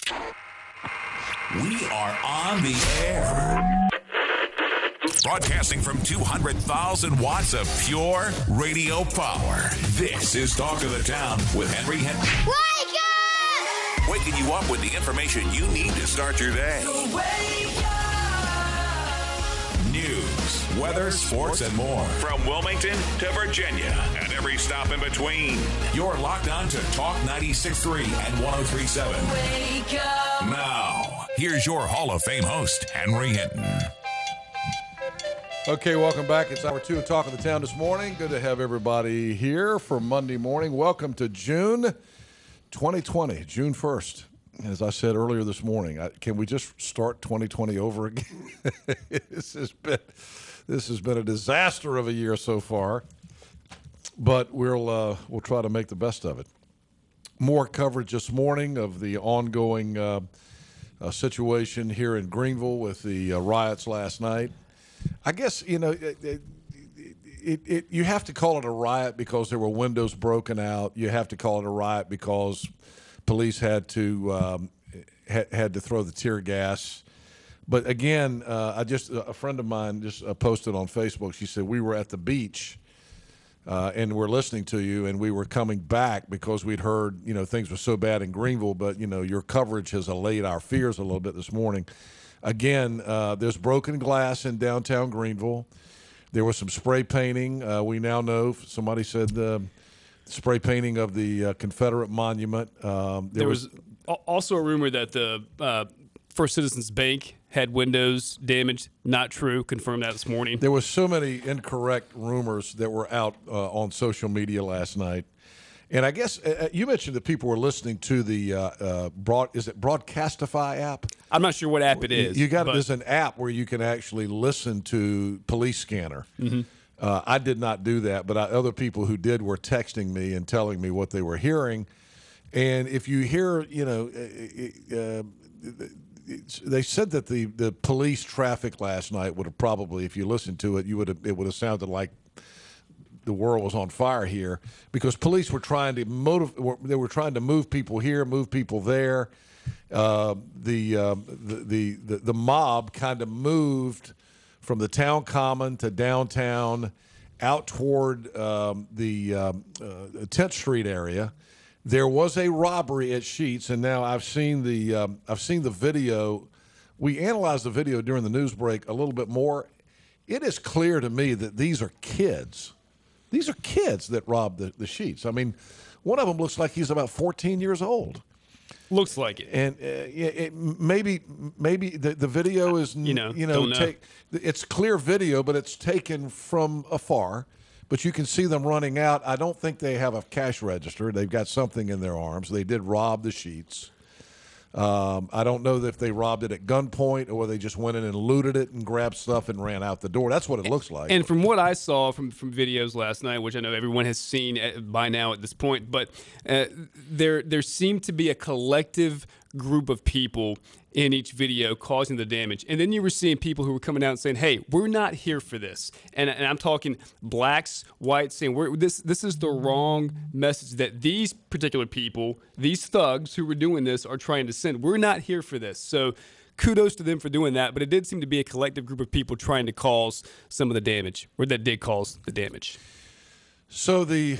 We are on the air. Broadcasting from 200,000 watts of pure radio power. This is Talk of the Town with Henry Hinton. Wake up! Waking you up with the information you need to start your day. Wake up! News, weather, sports, and more. From Wilmington to Virginia and every stop in between. You're locked on to Talk 96.3 and 103.7. Wake up! Now, here's your Hall of Fame host, Henry Hinton. Okay, welcome back. It's hour 2 of Talk of the Town this morning. Good to have everybody here for Monday morning. Welcome to June 2020, June 1st. As I said earlier this morning, can we just start 2020 over again? This has been a disaster of a year so far, but we'll try to make the best of it. More coverage this morning of the ongoing situation here in Greenville with the riots last night. I guess, you know, you have to call it a riot because there were windows broken out. You have to call it a riot because police had to throw the tear gas. But again, a friend of mine just posted on Facebook. She said, we were at the beach and we're listening to you, and we were coming back because we'd heard, you know, things were so bad in Greenville, but, you know, your coverage has allayed our fears a little bit this morning. Again, there's broken glass in downtown Greenville. There was some spray painting. We now know, somebody said the spray painting of the Confederate monument. There was also a rumor that the First Citizens Bank had windows damaged. Not true. Confirmed that this morning. There was so many incorrect rumors that were out on social media last night. And I guess you mentioned that people were listening to the Broadcastify app? I'm not sure what app it is. There's an app where you can actually listen to Police Scanner. Mm-hmm. I did not do that, but other people who did were texting me and telling me what they were hearing. And if you hear, you know, they said that the police traffic last night would have probably, if you listened to it, it would have sounded like the world was on fire here, because police were trying to move people here, move people there. The mob kind of moved from the town common to downtown, out toward the 10th Street area. There was a robbery at Sheetz, and now I've seen the video. We analyzed the video during the news break a little bit more. It is clear to me that these are kids. These are kids that robbed the Sheetz. I mean, one of them looks like he's about 14 years old. Looks like it. And maybe the video is, it's clear video, but it's taken from afar. But you can see them running out. I don't think they have a cash register. They've got something in their arms. They did rob the Sheetz. I don't know if they robbed it at gunpoint or they just went in and looted it and grabbed stuff and ran out the door. That's what it looks like. And from what I saw from videos last night, which I know everyone has seen by now at this point, but there seemed to be a collective group of people in each video causing the damage. And then you were seeing people who were coming out and saying, hey, we're not here for this. And I'm talking blacks, whites, saying this is the wrong message that these particular people, these thugs who were doing this, are trying to send. We're not here for this. So kudos to them for doing that. But it did seem to be a collective group of people trying to cause some of the damage, or that did cause the damage. So the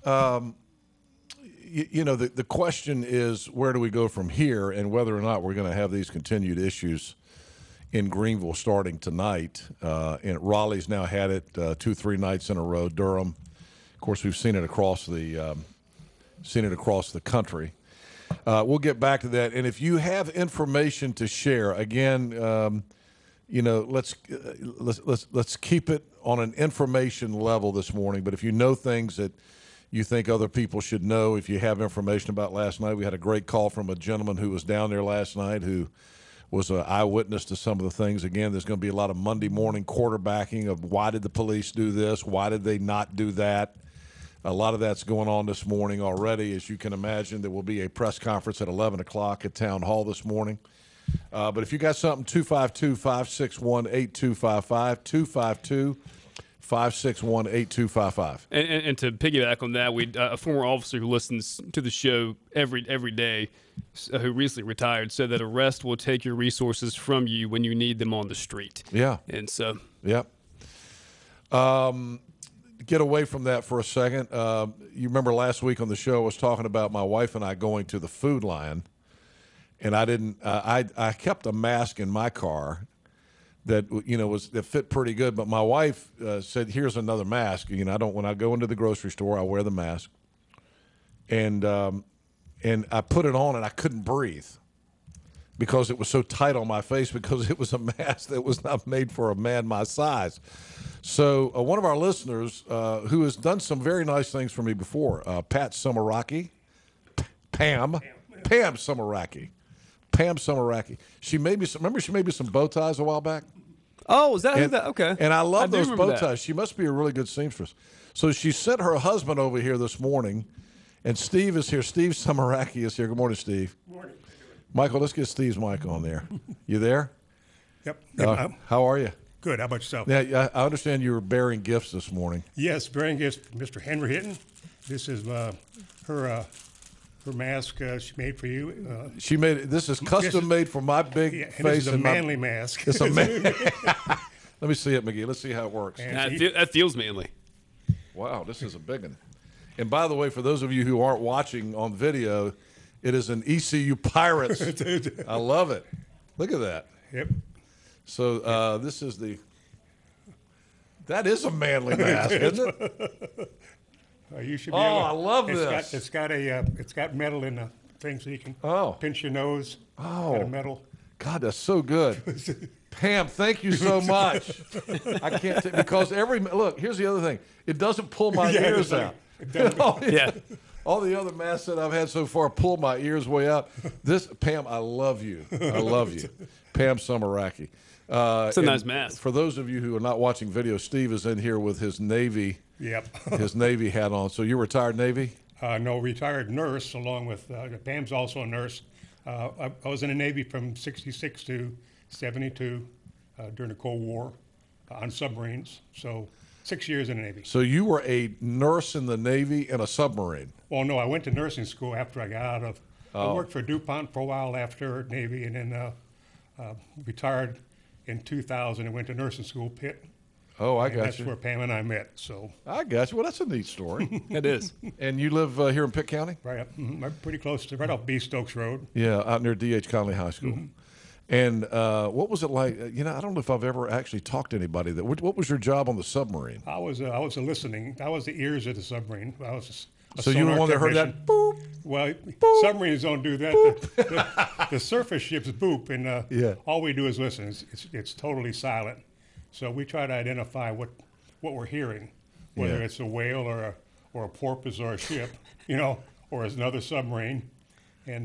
question is, where do we go from here, and whether or not we're going to have these continued issues in Greenville starting tonight. And Raleigh's now had it 2-3 nights in a row. Durham, of course, we've seen it across the country. We'll get back to that. And if you have information to share, again, let's keep it on an information level this morning. But if you know things that you think other people should know, if you have information about last night, we had a great call from a gentleman who was down there last night who was an eyewitness to some of the things. Again, there's going to be a lot of Monday morning quarterbacking of why did the police do this, why did they not do that. A lot of that's going on this morning already. As you can imagine, there will be a press conference at 11 o'clock at Town Hall this morning. But if you got something, 252-561-8255, 561-8255. And to piggyback on that, a former officer who listens to the show every day, who recently retired, said that arrest will take your resources from you when you need them on the street. Yeah. And so. Yep. Get away from that for a second. You remember last week on the show I was talking about my wife and I going to the Food Lion, and I didn't. I kept a mask in my car that that fit pretty good. But my wife said, "Here's another mask." I don't. When I go into the grocery store, I wear the mask, and I put it on and I couldn't breathe because it was so tight on my face because it was a mask that was not made for a man my size. So one of our listeners who has done some very nice things for me before, Pat Sumaraki, Pam Sumaraki. She made me some. Remember, she made me some bow ties a while back. Oh, is that who that? Okay. And I love those bow that. ties. She must be a really good seamstress. So she sent her husband over here this morning, and Steve is here. Steve Sumaraki is here. Good morning, Steve. Good morning. Michael, let's get Steve's mic on there. You there? Yep. How are you? Good. How about yourself? Yeah, I understand you were bearing gifts this morning. Yes, bearing gifts from Mr. Henry Hinton. This is her mask she made for you. She made it. This is custom made for my big Yeah, and face. this is a and manly mask. It's a man. Let me see it, McGee. Let's see how it works. And That feels manly. Wow, this is a big one. And by the way, for those of you who aren't watching on video, it is an ECU Pirates. I love it. Look at that. Yep. So this is that is a manly mask, isn't it? You should be Oh, able to, I love this. It's got metal in the thing, so you can Oh. pinch your nose. Oh. Got a metal. God, that's so good. Pam, thank you so much. I can't because look. Here's the other thing. It doesn't pull my Yeah, ears it's like- out. it doesn't- Yeah. All the other masks that I've had so far pull my ears way out. This, Pam, I love you. I love you. Pam Sumaraki. It's a nice mask. For those of you who are not watching video, Steve is in here with his Navy Yep. his Navy hat on. So you're retired Navy? No, retired nurse, along with Pam's also a nurse. I was in the Navy from '66 to '72 during the Cold War on submarines. So 6 years in the Navy. So you were a nurse in the Navy and a submarine. Well, no, I went to nursing school after I got out of. Oh. I worked for DuPont for a while after Navy, and then retired in 2000 and went to nursing school, Pitt. Oh, I And got that's you. where Pam and I met. So I got you. Well, that's a neat story. It is. And you live here in Pitt County? right up, pretty close to right off B Stokes Road. Yeah, out near D.H. Conley High School. And what was it like? I don't know if I've ever actually talked to anybody that. What was your job on the submarine? I was listening. I was the ears of the submarine. I was a So you were the sonar one that heard technician. that boop? Well, submarines don't do that. The surface ships boop, and Yeah. all we do is listen. It's totally silent. So we try to identify what we're hearing, whether Yeah. it's a whale or a porpoise or a ship, or it's another submarine. And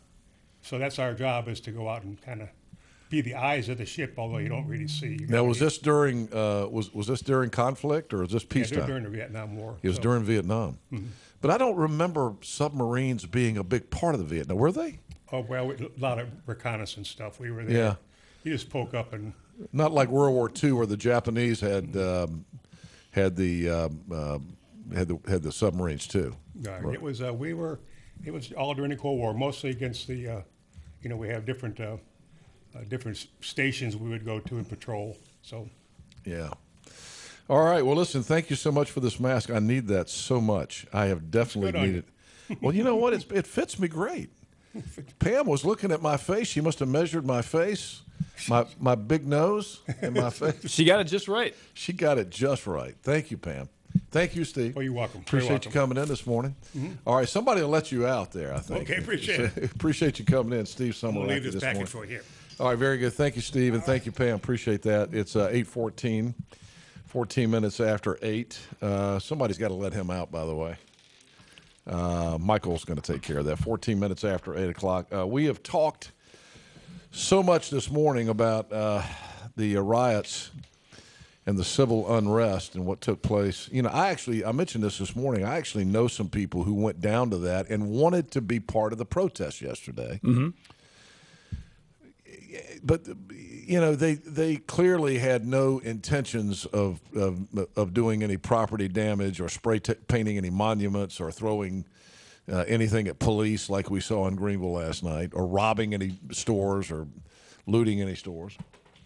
so that's our job, is to go out and kind of be the eyes of the ship, although you don't really see. You Now, gotta was be- this during was this during conflict or was this yeah, peacetime? during the Vietnam War. It was So- during Vietnam. But I don't remember submarines being a big part of the Vietnam. Were they? Oh, well, a lot of reconnaissance stuff. We were there. Yeah. You just poke up and Not like World War II, where the Japanese had the submarines too. it was it was all during the Cold War, mostly against the we have different stations we would go to and patrol. So Yeah. All right. Well, listen. Thank you so much for this mask. I need that so much. I have definitely good on needed. Well, you know what? It fits me great. Pam was looking at my face. She must have measured my face, my big nose, and my face. She got it just right. She got it just right. Thank you, Pam. Thank you, Steve. Oh, you're welcome. Very Appreciate you welcome. coming in this morning. All right, somebody will let you out there, I think. Okay, appreciate it. Appreciate you coming in, Steve I'm gonna Summerlaki, leave this morning. package for you here. All right, very good. Thank you, Steve, and thank you, Pam. Appreciate that. It's 8:14, 14 minutes after 8. Somebody's got to let him out, by the way. Michael's going to take care of that. 14 minutes after 8 o'clock. We have talked so much this morning about the riots and the civil unrest and what took place. I mentioned this morning. I actually know some people who went down to that and wanted to be part of the protest yesterday. But they clearly had no intentions of doing any property damage or painting any monuments or throwing anything at police like we saw in Greenville last night, or robbing any stores or looting any stores.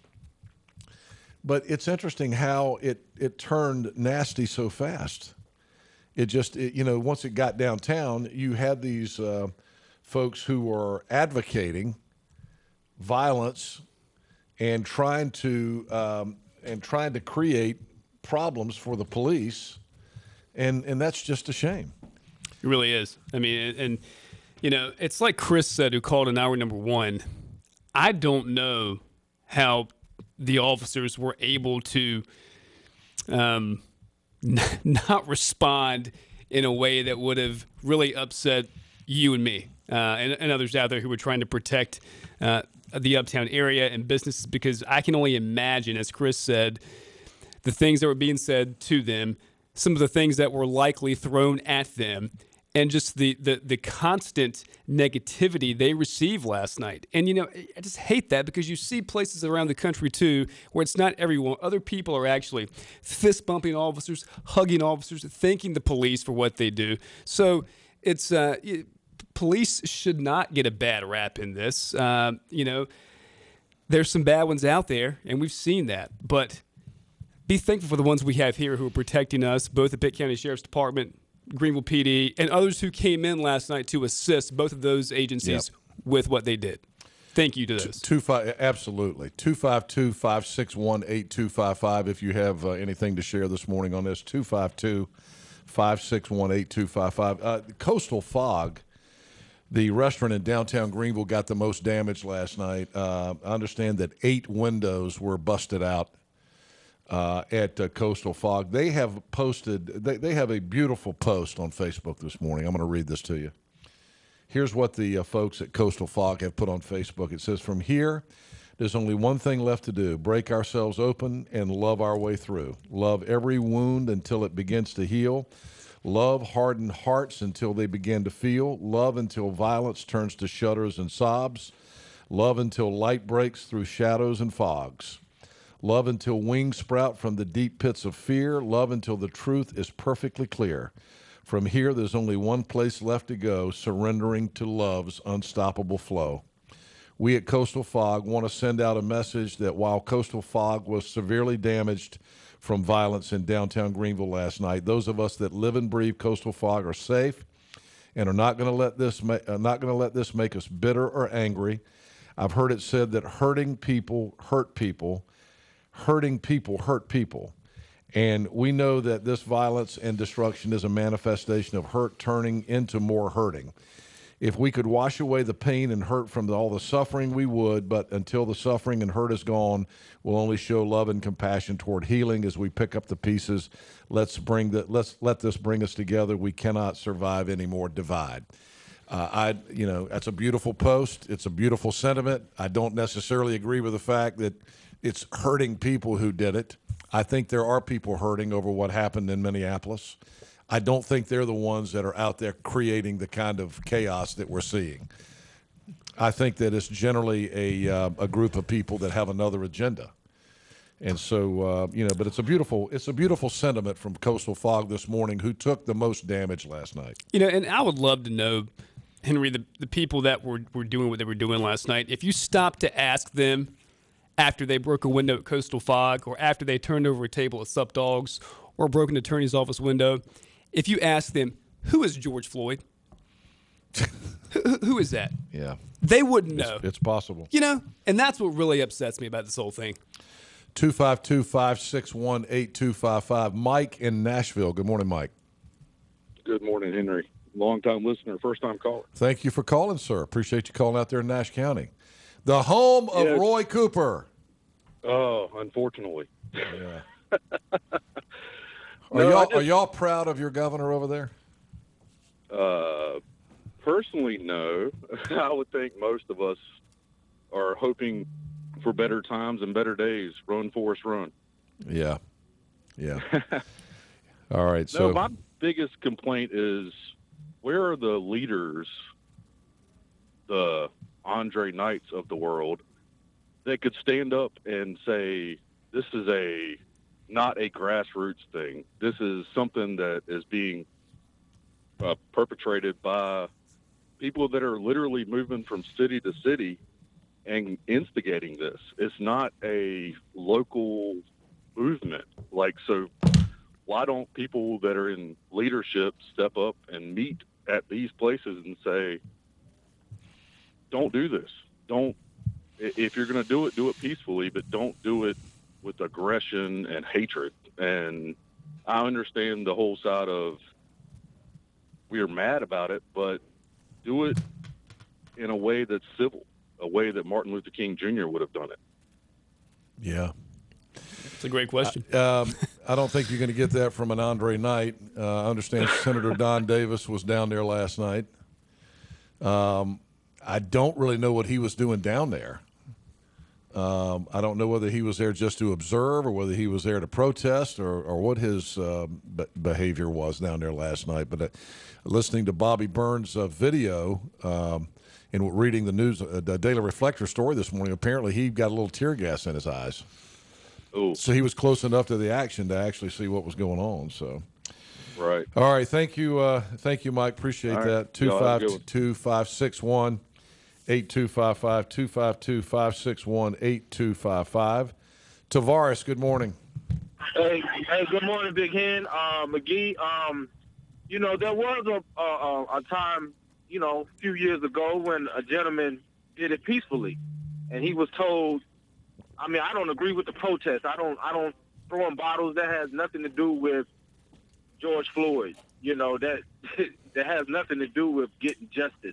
But it's interesting how it turned nasty so fast. Once it got downtown, you had these folks who were advocating violence and trying to create problems for the police, and that's just a shame. It really is. I mean, and it's like Chris said, who called in hour number one. I don't know how the officers were able to not respond in a way that would have really upset you and me and others out there who were trying to protect the uptown area and businesses, because I can only imagine, as Chris said, the things that were being said to them, some of the things that were likely thrown at them, and just the constant negativity they received last night. And, I just hate that, because you see places around the country, too, where it's not everyone. Other people are actually fist-bumping officers, hugging officers, thanking the police for what they do. So it's police should not get a bad rap in this. There's some bad ones out there, and we've seen that. But be thankful for the ones we have here who are protecting us, both the Pitt County Sheriff's Department, Greenville PD, and others who came in last night to assist both of those agencies with what they did. Thank you to those. Absolutely. 252-561-8255 if you have anything to share this morning on this. 252-561-8255. Coastal Fog, the restaurant in downtown Greenville, got the most damage last night. I understand that 8 windows were busted out at Coastal Fog. They have posted, they have a beautiful post on Facebook this morning. I'm going to read this to you. Here's what the folks at Coastal Fog have put on Facebook. It says, "From here, there's only one thing left to do: break ourselves open and love our way through. Love every wound until it begins to heal. Love hardened hearts until they begin to feel. Love until violence turns to shudders and sobs. Love until light breaks through shadows and fogs. Love until wings sprout from the deep pits of fear. Love until the truth is perfectly clear. From here, there's only one place left to go, surrendering to love's unstoppable flow." We at Coastal Fog want to send out a message that while Coastal Fog was severely damaged from violence in downtown Greenville last night, those of us that live and breathe Coastal Fog are safe and are not going to let this make us bitter or angry. I've heard it said that hurting people hurt people. Hurting people hurt people. And we know that this violence and destruction is a manifestation of hurt turning into more hurting. If we could wash away the pain and hurt from all the suffering, we would, but until the suffering and hurt is gone, we'll only show love and compassion toward healing as we pick up the pieces. Let's let this bring us together. We cannot survive any more divide. That's a beautiful post. It's a beautiful sentiment. I don't necessarily agree with the fact that it's hurting people who did it. I think there are people hurting over what happened in Minneapolis. I don't think they're the ones that are out there creating the kind of chaos that we're seeing. I think that it's generally a group of people that have another agenda. And so, but it's a beautiful sentiment from Coastal Fog this morning, who took the most damage last night. And I would love to know, Henry, the people that were doing what they were doing last night, if you stopped to ask them after they broke a window at Coastal Fog, or after they turned over a table at Sup Dogs, or broke an attorney's office window, if you ask them, who is George Floyd? who is that? Yeah. They wouldn't know. It's possible. And that's what really upsets me about this whole thing. 252-561-8255. Mike in Nashville. Good morning, Mike. Good morning, Henry. Long-time listener, first-time caller. Thank you for calling, sir. Appreciate you calling out there in Nash County. The home of Roy Cooper. Oh, unfortunately. Yeah. Are y'all proud of your governor over there? Personally, no. I would think most of us are hoping for better times and better days. Run, Forrest, run. Yeah. All right. So my biggest complaint is, where are the leaders, the Andre Knights of the world, that could stand up and say, this is not a grassroots thing. This is something that is being perpetrated by people that are literally moving from city to city and instigating this. It's not a local movement. So why don't people that are in leadership step up and meet at these places and say, don't do this. If you're going to do it peacefully, but don't do it with aggression and hatred. And I understand the whole side of we are mad about it, but do it in a way that's civil, a way that Martin Luther King Jr. would have done it. Yeah. It's a great question. I don't think you're going to get that from an Andre Knight. I understand Senator Don Davis was down there last night. I don't really know what he was doing down there. I don't know whether he was there just to observe or whether he was there to protest or what his behavior was down there last night. But listening to Bobby Burns' video and reading the news, the Daily Reflector story this morning, apparently he got a little tear gas in his eyes. Ooh. So he was close enough to the action to actually see what was going on. So, right. All right. Thank you, Mike. Appreciate All right. that. 252-561. 8255-252-561-8255. Tavares, good morning. Hey, good morning, Big Hen. McGee, there was a time, a few years ago when a gentleman did it peacefully, and he was told, I don't agree with the protest. I don't throw in bottles. That has nothing to do with George Floyd. That has nothing to do with getting justice.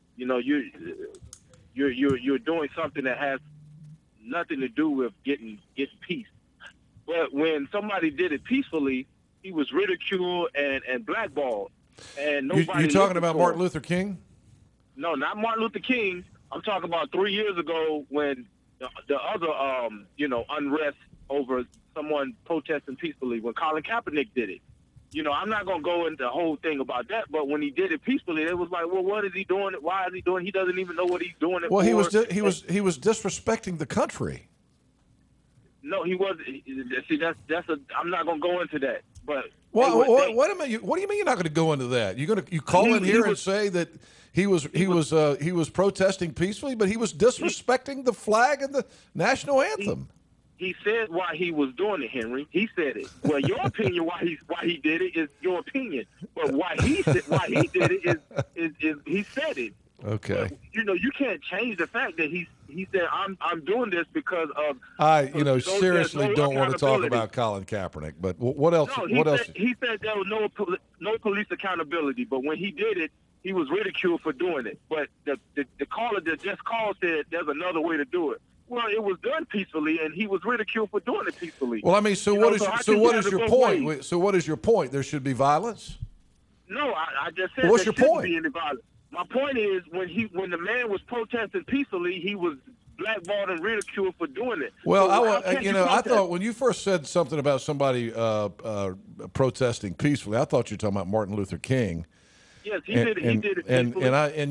You're doing something that has nothing to do with getting peace. But when somebody did it peacefully, he was ridiculed and blackballed. And nobody. You talking about Martin Luther King? No, not Martin Luther King. I'm talking about 3 years ago when the other unrest over someone protesting peacefully, when Colin Kaepernick did it. I'm not going to go into the whole thing about that, but when he did it peacefully, it was like, well, what is he doing? Why is he doing it? He doesn't even know what he's doing it for. Well, he was disrespecting the country. No, he wasn't. See, I'm not going to go into that. But what do you mean you're not going to go into that? You call in here and say that he was protesting peacefully, but he was disrespecting the flag and the national anthem. He said why he was doing it, Henry. He said it. Well, your opinion why he did it is your opinion, but why he did it is he said it. Okay. But, you can't change the fact that he said I'm doing this because of. I seriously don't want to talk about Colin Kaepernick, but what else? No, what else? He said there was no police accountability, but when he did it, he was ridiculed for doing it. But the caller that just called said there's another way to do it. Well, it was done peacefully, and he was ridiculed for doing it peacefully. Well, what is your point? So what is your point? There should be violence? No, I just said what's there your point? Be any violence. My point is when the man was protesting peacefully, he was blackballed and ridiculed for doing it. Well, so I thought when you first said something about somebody protesting peacefully, I thought you were talking about Martin Luther King. Yes, he did it peacefully.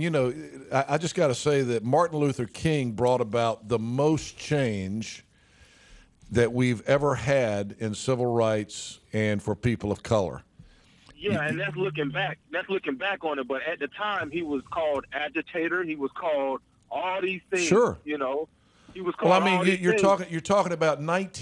I just got to say that Martin Luther King brought about the most change that we've ever had in civil rights and for people of color. Yeah, and that's looking back. That's looking back on it. But at the time, he was called agitator. He was called all these things. Sure. He was called. Well, you're talking about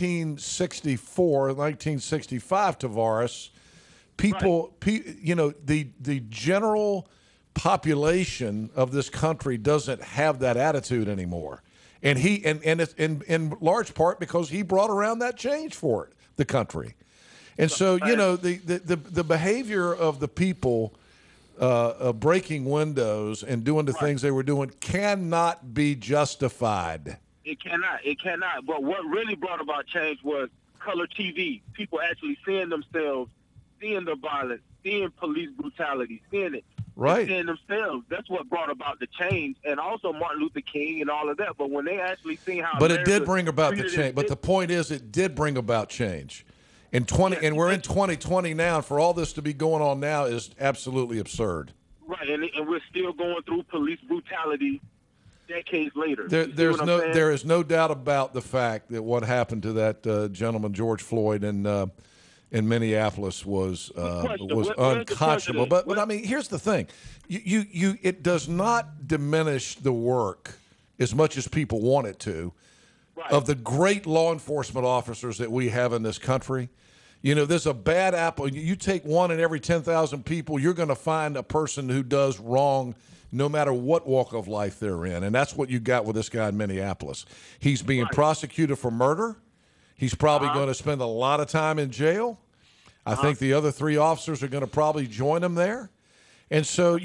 1964, 1965, Tavares. People, right. The general population of this country doesn't have that attitude anymore, and it's in large part because he brought around that change for the country, and so the behavior of the people breaking windows and doing the things they were doing cannot be justified. It cannot. But what really brought about change was color TV. People actually seeing themselves. Seeing the violence, seeing police brutality, seeing it, right? Seeing themselves. That's what brought about the change, and also Martin Luther King and all of that. But when they actually seen how, it did bring about the change. But the point is, it did bring about change. And we're in 2020 now, and for all this to be going on now is absolutely absurd. Right, and we're still going through police brutality decades later. There is no doubt about the fact that what happened to that gentleman George Floyd in Minneapolis was unconscionable. But I mean, here's the thing: it does not diminish the work as much as people want it to of the great law enforcement officers that we have in this country. You know, there's a bad apple. You take one in every 10,000 people, you're going to find a person who does wrong no matter what walk of life they're in. And that's what you got with this guy in Minneapolis. He's being prosecuted for murder. He's probably going to spend a lot of time in jail. I think the other 3 officers are going to probably join him there. And so,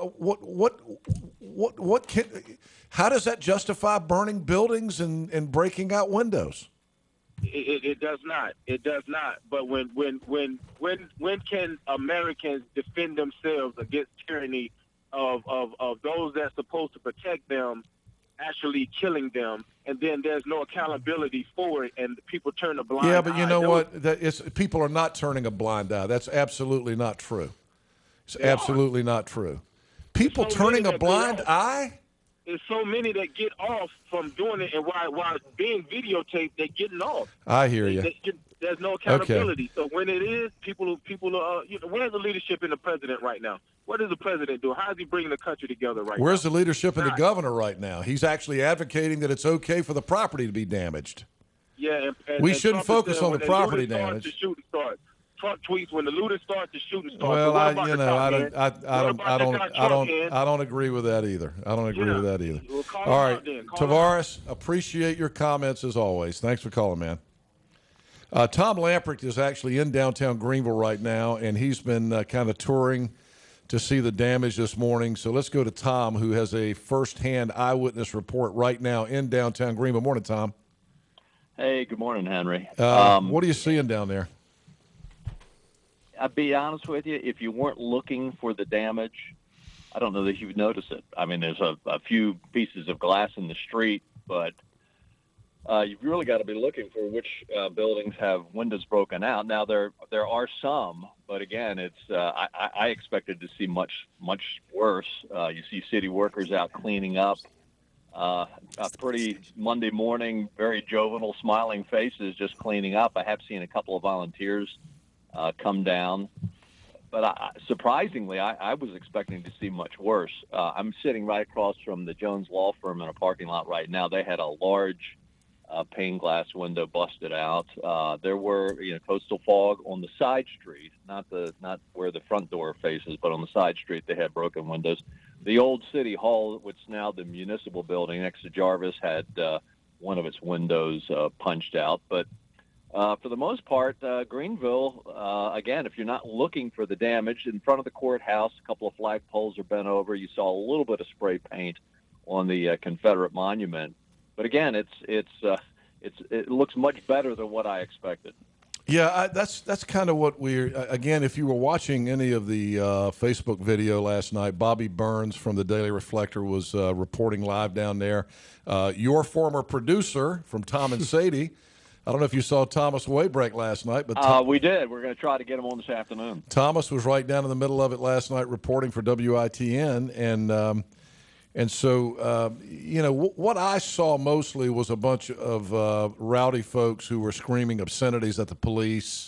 how does that justify burning buildings and breaking out windows? It does not. It does not. But when can Americans defend themselves against tyranny of those that's supposed to protect them actually killing them, and then there's no accountability for it, and people turn a blind eye? Yeah, but you know what? People are not turning a blind eye. That's absolutely not true. It's absolutely not true. People turning a blind eye? There's so many that get off from doing it, and while being videotaped, they're getting off. I hear you. There's no accountability. Okay. So when it is, people where's the leadership in the president right now? What is the president doing? How is he bringing the country together right now? Where's the leadership in the governor right now? He's actually advocating that it's okay for the property to be damaged. Yeah, we shouldn't focus on the property damage. The shooting starts. Trump tweets when the looting starts, the shooting starts. Well, I don't agree with that either. I don't agree with that either. Well, all right, Tavares, appreciate your comments as always. Thanks for calling, man. Tom Lamprecht is actually in downtown Greenville right now, and he's been kind of touring to see the damage this morning. So let's go to Tom, who has a firsthand eyewitness report right now in downtown Greenville. Morning, Tom. Hey, good morning, Henry. What are you seeing down there? I'll be honest with you, if you weren't looking for the damage, I don't know that you would notice it. I mean, there's a few pieces of glass in the street, but you've really got to be looking for which buildings have windows broken out. Now, there are some, but again, it's I expected to see much worse. You see city workers out cleaning up. A pretty Monday morning, very juvenile, smiling faces just cleaning up. I have seen a couple of volunteers come down. But surprisingly, I was expecting to see much worse. I'm sitting right across from the Jones Law Firm in a parking lot right now. They had a large pane glass window busted out. There were coastal fog on the side street, not where the front door faces, but on the side street they had broken windows. The old City Hall, which is now the municipal building next to Jarvis, had one of its windows punched out. But for the most part, Greenville, again, if you're not looking for the damage, in front of the courthouse, a couple of flagpoles are bent over. You saw a little bit of spray paint on the Confederate monument. But again, it looks much better than what I expected. Yeah, that's kind of what again, if you were watching any of the Facebook video last night, Bobby Burns from the Daily Reflector was reporting live down there. Your former producer from Tom and Sadie, I don't know if you saw Thomas Waybreak last night, but we did. We're going to try to get him on this afternoon. Thomas was right down in the middle of it last night reporting for WITN, and so what I saw mostly was a bunch of rowdy folks who were screaming obscenities at the police.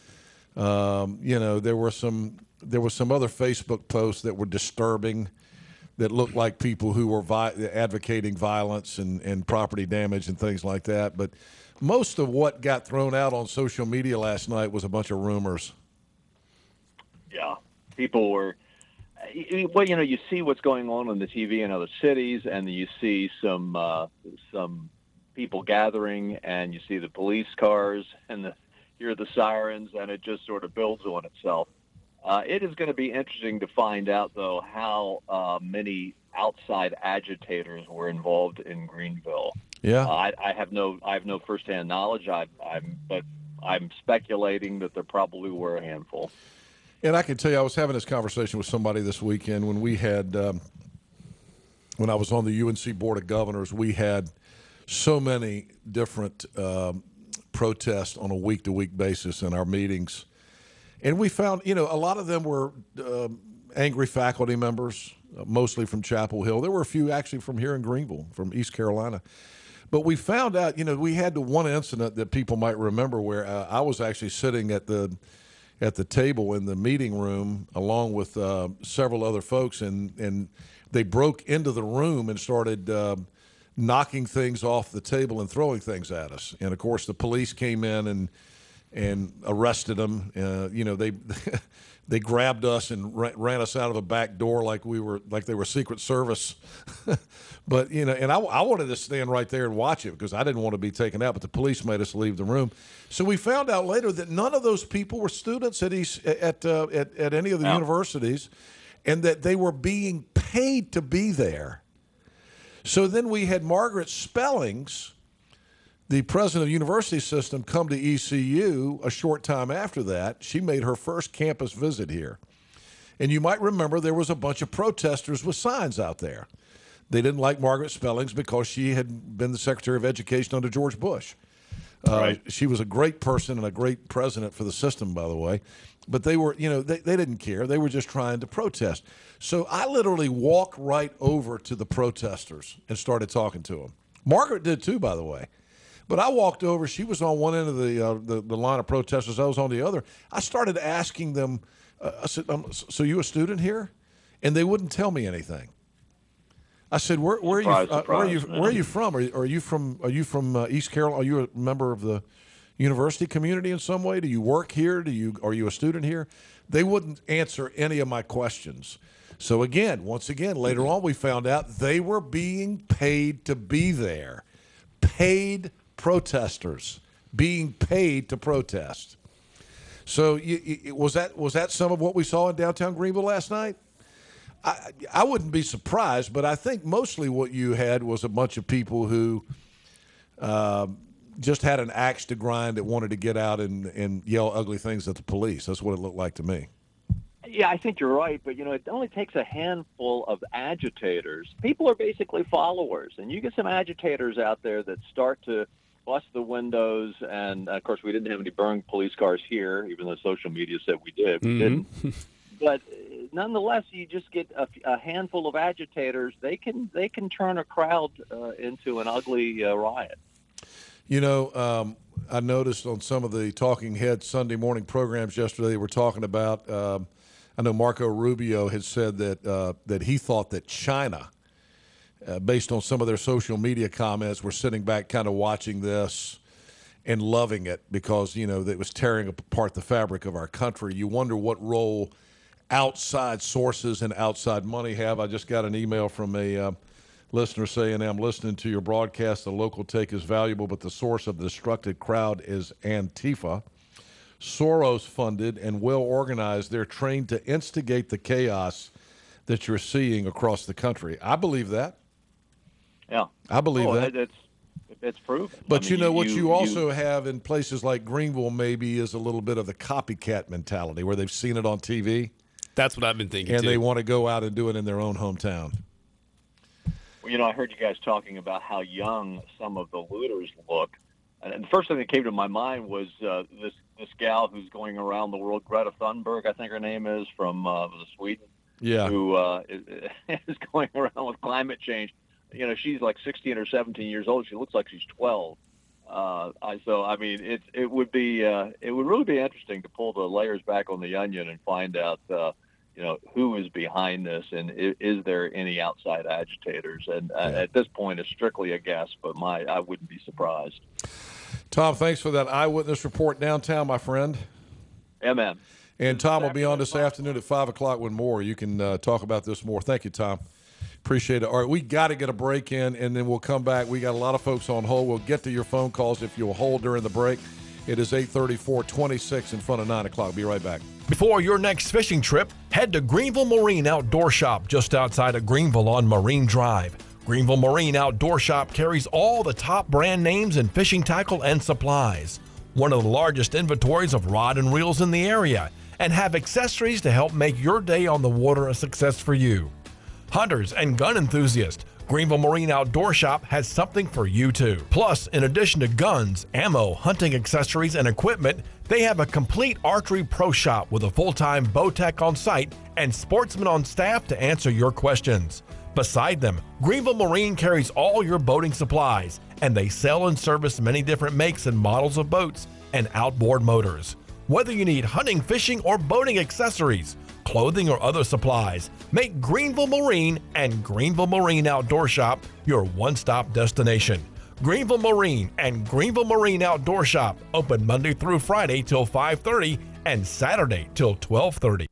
There were some other Facebook posts that were disturbing, that looked like people who were advocating violence and property damage and things like that, but most of what got thrown out on social media last night was a bunch of rumors. Yeah, people were. Well, you see what's going on the TV in other cities, and you see some people gathering, and you see the police cars, and hear the sirens, and it just sort of builds on itself. It is going to be interesting to find out, though, how many outside agitators were involved in Greenville. Yeah, I have no firsthand knowledge. But I'm speculating that there probably were a handful. And I can tell you, I was having this conversation with somebody this weekend when we had, when I was on the UNC Board of Governors, we had so many different protests on a week-to-week basis in our meetings. And we found, a lot of them were angry faculty members mostly from Chapel Hill. There were a few actually from here in Greenville, from East Carolina. But we found out, we had the one incident that people might remember where I was actually sitting at the table in the meeting room along with several other folks, and they broke into the room and started knocking things off the table and throwing things at us. And, of course, the police came in and arrested them. They grabbed us and ran us out of a back door like they were Secret Service. But, and I wanted to stand right there and watch it because I didn't want to be taken out, but the police made us leave the room. So we found out later that none of those people were students at any of the universities, and that they were being paid to be there. So then we had Margaret Spellings, the president of the university system, come to ECU a short time after that. She made her first campus visit here. And you might remember there was a bunch of protesters with signs out there. They didn't like Margaret Spellings because she had been the Secretary of Education under George Bush. Right. She was a great person and a great president for the system, by the way. But they were, they didn't care. They were just trying to protest. So I literally walked right over to the protesters and started talking to them. Margaret did too, by the way. But I walked over. She was on one end of the line of protesters. I was on the other. I started asking them, I said, so you a student here? And they wouldn't tell me anything. I said, where are you from? Are you from East Carolina? Are you a member of the university community in some way? Do you work here? Are you a student here? They wouldn't answer any of my questions. So once again, later on, we found out they were being paid to be there. Paid protesters being paid to protest. So was that some of what we saw in downtown Greenville last night? I wouldn't be surprised, but I think mostly what you had was a bunch of people who just had an axe to grind that wanted to get out and yell ugly things at the police. That's what it looked like to me. Yeah, I think you're right, but it only takes a handful of agitators. People are basically followers, and you get some agitators out there that start to bust the windows, and of course we didn't have any burned police cars here, even though social media said we did. We didn't. But nonetheless, you just get a handful of agitators. They can turn a crowd into an ugly riot. I noticed on some of the Talking Head Sunday morning programs yesterday, they were talking about. I know Marco Rubio had said that he thought that China, based on some of their social media comments, were sitting back kind of watching this and loving it because it was tearing apart the fabric of our country. You wonder what role outside sources and outside money have. I just got an email from a listener saying, I'm listening to your broadcast. The local take is valuable, but the source of the destructive crowd is Antifa. Soros-funded and well-organized. They're trained to instigate the chaos that you're seeing across the country. I believe that. Yeah. I believe that. It's proven. But what you also have in places like Greenville maybe is a little bit of the copycat mentality where they've seen it on TV. That's what I've been thinking, and too. They want to go out and do it in their own hometown. Well, I heard you guys talking about how young some of the looters look. And the first thing that came to my mind was this gal who's going around the world, Greta Thunberg, I think her name is, from Sweden. Yeah. Who is going around with climate change. She's like 16 or 17 years old. She looks like she's 12. It would really be interesting to pull the layers back on the onion and find out, who is behind this and is there any outside agitators? And at this point, it's strictly a guess, but I wouldn't be surprised. Tom, thanks for that eyewitness report downtown, my friend. Yeah, man. And Tom will be on this afternoon at 5 o'clock with more. You can talk about this more. Thank you, Tom. Appreciate it. All right, we got to get a break in, and then we'll come back. We got a lot of folks on hold. We'll get to your phone calls if you'll hold during the break. It is 8:34, 26 in front of 9 o'clock. Be right back. Before your next fishing trip, head to Greenville Marine Outdoor Shop just outside of Greenville on Marine Drive. Greenville Marine Outdoor Shop carries all the top brand names in fishing tackle and supplies. One of the largest inventories of rod and reels in the area, and have accessories to help make your day on the water a success for you. Hunters and gun enthusiasts, Greenville Marine Outdoor Shop has something for you too. Plus, in addition to guns, ammo, hunting accessories, and equipment, they have a complete archery pro shop with a full-time bow tech on site and sportsmen on staff to answer your questions. Beside them, Greenville Marine carries all your boating supplies, and they sell and service many different makes and models of boats and outboard motors. Whether you need hunting, fishing, or boating accessories, clothing, or other supplies, make Greenville Marine and Greenville Marine Outdoor Shop your one-stop destination. Greenville Marine and Greenville Marine Outdoor Shop open Monday through Friday till 5:30 and Saturday till 12:30.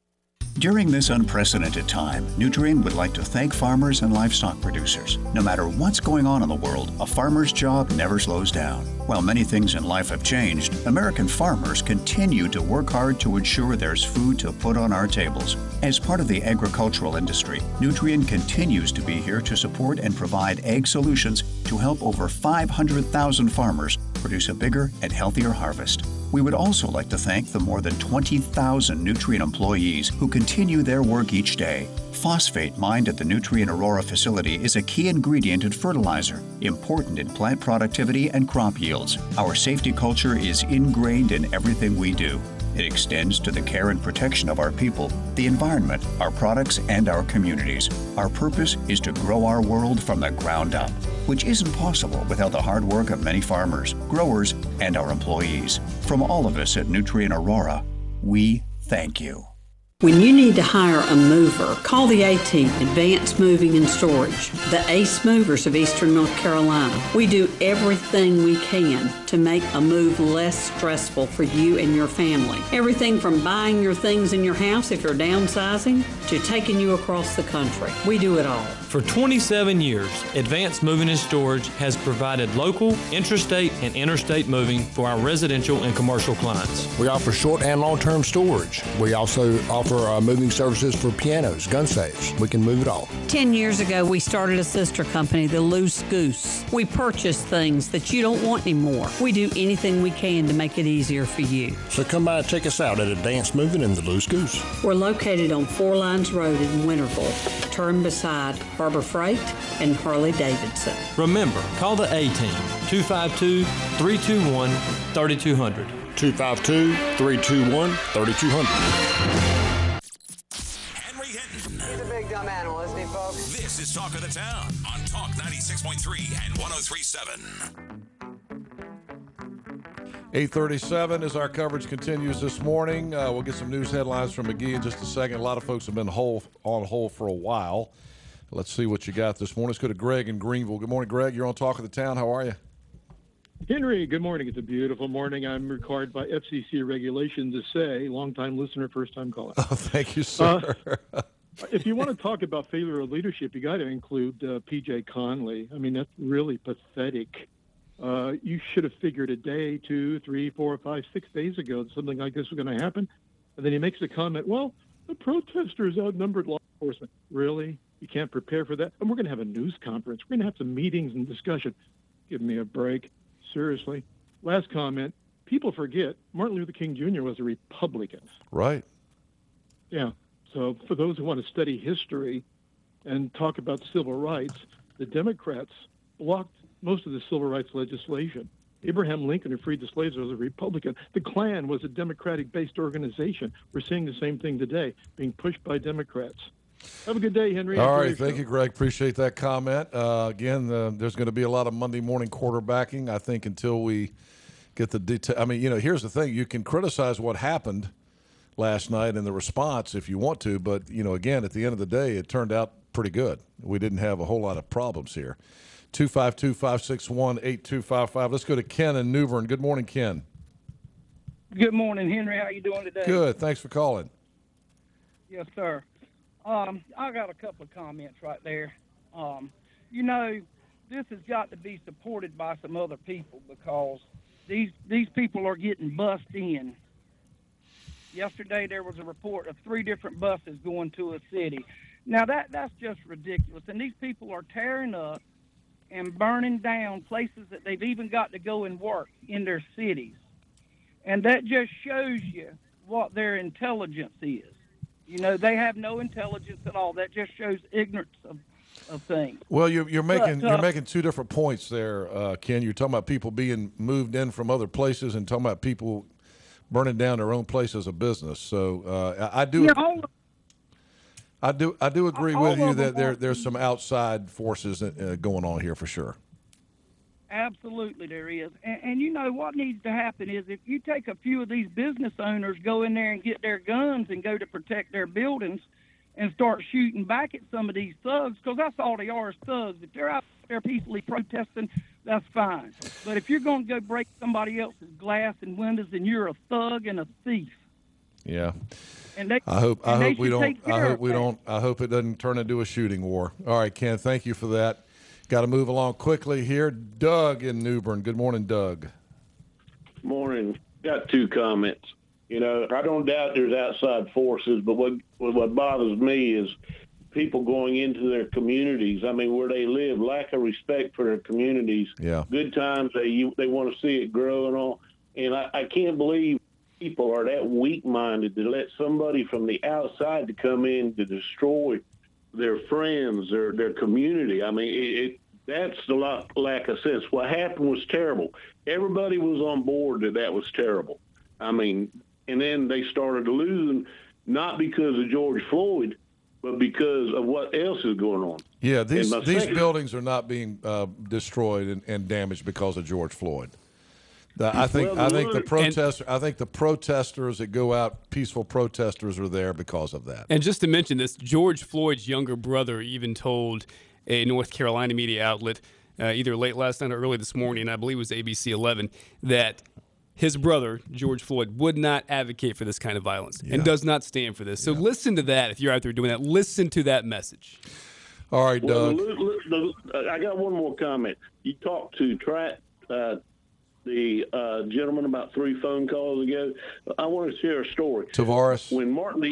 During this unprecedented time, Nutrien would like to thank farmers and livestock producers. No matter what's going on in the world, a farmer's job never slows down. While many things in life have changed, American farmers continue to work hard to ensure there's food to put on our tables. As part of the agricultural industry, Nutrien continues to be here to support and provide ag solutions to help over 500,000 farmers produce a bigger and healthier harvest. We would also like to thank the more than 20,000 Nutrien employees who continue their work each day. Phosphate mined at the Nutrien Aurora facility is a key ingredient in fertilizer, important in plant productivity and crop yields. Our safety culture is ingrained in everything we do. It extends to the care and protection of our people, the environment, our products, and our communities. Our purpose is to grow our world from the ground up, which isn't possible without the hard work of many farmers, growers, and our employees. From all of us at Nutrien Aurora, we thank you. When you need to hire a mover, call the A-Team, Advanced Moving and Storage, the Ace Movers of Eastern North Carolina. We do everything we can to make a move less stressful for you and your family. Everything from buying your things in your house if you're downsizing to taking you across the country. We do it all. For 27 years, Advanced Moving and Storage has provided local, intrastate, and interstate moving for our residential and commercial clients. We offer short and long-term storage. We also offer moving services for pianos, gun safes. We can move it all. 10 years ago, we started a sister company, the Loose Goose. We purchase things that you don't want anymore. We do anything we can to make it easier for you. So come by and check us out at Advanced Moving and the Loose Goose. We're located on Four Lines Road in Winterville, turn beside Harbor Freight and Harley Davidson. Remember, call the A-Team, 252-321-3200. 252-321-3200. He's a big dumb animal, isn't he, folks? This is Talk of the Town on Talk 96.3 and 103.7. 8:37 as our coverage continues this morning. We'll get some news headlines from McGee in just a second. A lot of folks have been on hold for a while. Let's see what you got this morning. Let's go to Greg in Greenville. Good morning, Greg. You're on Talk of the Town. How are you? Henry, good morning. It's a beautiful morning. I'm required by FCC regulation to say, long-time listener, first-time caller. Oh, thank you, sir. If you want to talk about failure of leadership, you got to include P.J. Conley. I mean, that's really pathetic. You should have figured a day, 2, 3, 4, 5, 6 days ago that something like this was going to happen. And then he makes a comment, well, the protesters outnumbered law enforcement. Really? You can't prepare for that? And we're going to have a news conference. We're going to have some meetings and discussion. Give me a break. Seriously. Last comment. People forget Martin Luther King Jr. was a Republican. Right. Yeah. So for those who want to study history and talk about civil rights, the Democrats blocked most of the civil rights legislation. Abraham Lincoln, who freed the slaves, was a Republican. The Klan was a Democratic-based organization. We're seeing the same thing today, being pushed by Democrats. Have a good day, Henry. All right. Thank you, Greg. Appreciate that comment. Again, there's going to be a lot of Monday morning quarterbacking, I think, until we get the detail. I mean, here's the thing. You can criticize what happened last night and the response if you want to, but, again, at the end of the day, it turned out pretty good. We didn't have a whole lot of problems here. 252-561-8255. Let's go to Ken in New Bern. Good morning, Ken. Good morning, Henry. How you doing today? Good. Thanks for calling. Yes, sir. I got a couple of comments right there. This has got to be supported by some other people because these people are getting bussed in. Yesterday there was a report of 3 different buses going to a city. Now that's just ridiculous. And these people are tearing up and burning down places that they've even got to go and work in their cities. And that just shows you what their intelligence is. They have no intelligence at all. That just shows ignorance of things. Well, you're making But, you're making two different points there, Ken. You're talking about people being moved in from other places, and talking about people burning down their own place as a business. So I do. Yeah, I do agree all with you of them that there's some outside forces going on here for sure. absolutely there is. And you know what needs to happen is if you take a few of these business owners, go in there and get their guns and go to protect their buildings and start shooting back at some of these thugs, because that's all they are is thugs. If they're out there peacefully protesting, that's fine. But if you're going to go break somebody else's glass and windows, then you're a thug and a thief. Yeah. And they, I hope we don't. I hope it doesn't turn into a shooting war. All right, Ken. Thank you for that. Got to move along quickly here. Doug in New Bern. Good morning, Doug. Morning. Got two comments. You know, I don't doubt there's outside forces, but what bothers me is people going into their communities. I mean, where they live, lack of respect for their communities. Yeah. Good times, they want to see it grow and all. And I can't believe people are that weak-minded to let somebody from the outside to come in to destroy their friends, their community. I mean, that's the lack of sense. What happened was terrible. Everybody was on board that was terrible. I mean, and then they started losing, not because of George Floyd, but because of what else is going on. Yeah, these buildings are not being destroyed and damaged because of George Floyd. I think the protesters that go out, peaceful protesters, are there because of that. And just to mention this, George Floyd's younger brother even told a North Carolina media outlet either late last night or early this morning, I believe it was ABC 11, that his brother, George Floyd, would not advocate for this kind of violence and does not stand for this. So listen to that if you're out there doing that. Listen to that message. All right, Doug. I got one more comment. You talked to the gentleman about 3 phone calls ago. I want to share a story. Tavares. When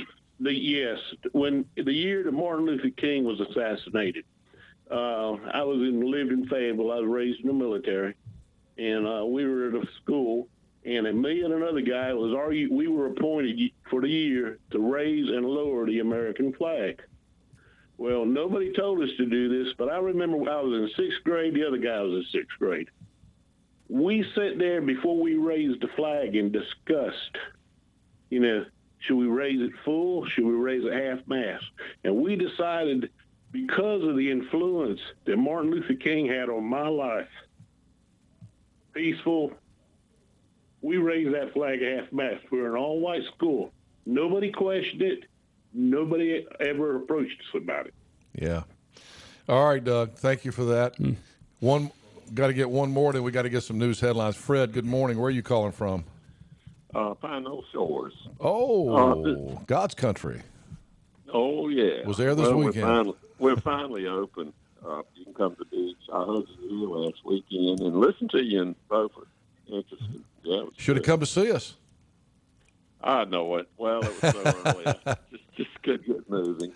when the year that Martin Luther King was assassinated, I lived in Fayetteville. I was raised in the military, and we were at a school. And me and another guy we were appointed for the year to raise and lower the American flag. Well, nobody told us to do this, but I remember I was in 6th grade. The other guy was in 6th grade. We sat there before we raised the flag and discussed, should we raise it full? Should we raise it half-mast? And we decided, because of the influence that Martin Luther King had on my life, peaceful, we raised that flag half-mast. We were an all-white school. Nobody questioned it. Nobody ever approached us about it. Yeah. All right, Doug. Thank you for that. Got to get one more, then we got to get some news headlines. Fred, good morning. Where are you calling from? Pine Knoll Shores. Oh, God's country. Oh, yeah. Was there this weekend? We're finally open. You can come to the beach. I hosted you last weekend and listened to you in Beaufort. Interesting. Yeah, should have come to see us. I know it. Well, it was so early. Just couldn't get moving.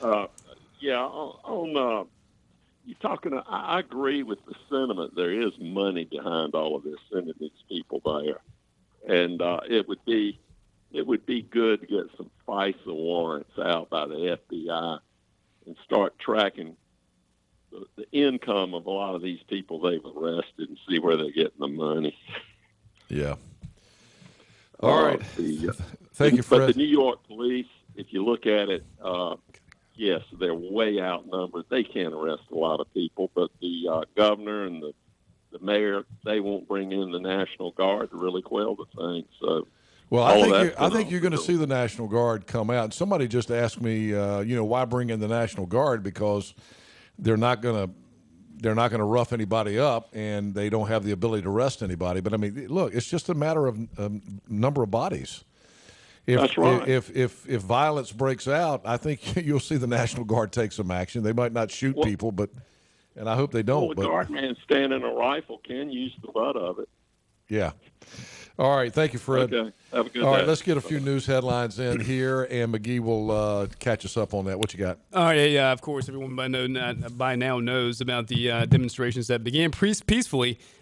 You're talking. I agree with the sentiment. There is money behind all of this, sending these people there, and it would be good to get some FISA warrants out by the FBI and start tracking the income of a lot of these people they've arrested and see where they're getting the money. Yeah. All right. Thank you, Fred. But the New York police, if you look at it, yes, they're way outnumbered. They can't arrest a lot of people, but the governor and the mayor, they won't bring in the National Guard to really quell the thing. So, well, I think you're going to see the National Guard come out. Somebody just asked me, why bring in the National Guard? Because they're not going to rough anybody up, and they don't have the ability to arrest anybody. But I mean, look, it's just a matter of number of bodies. That's right. If violence breaks out, I think you'll see the National Guard take some action. They might not shoot people, and I hope they don't. Well, the guard man standing a rifle can use the butt of it. Yeah. All right. Thank you, Fred. Okay. Have a good day. All right. Let's get a few news headlines in here, and McGee will catch us up on that. What you got? All right. Yeah, of course, everyone by now knows about the demonstrations that began peacefully